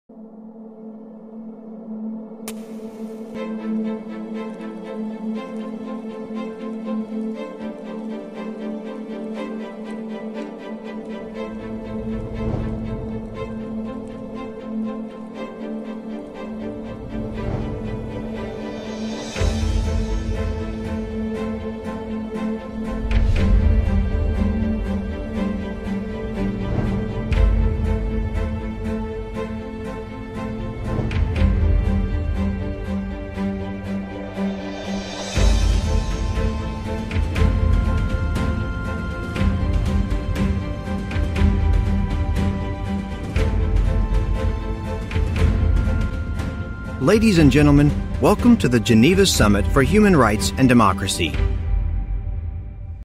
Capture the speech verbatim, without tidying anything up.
Ladies and gentlemen, welcome to the Geneva Summit for Human Rights and Democracy.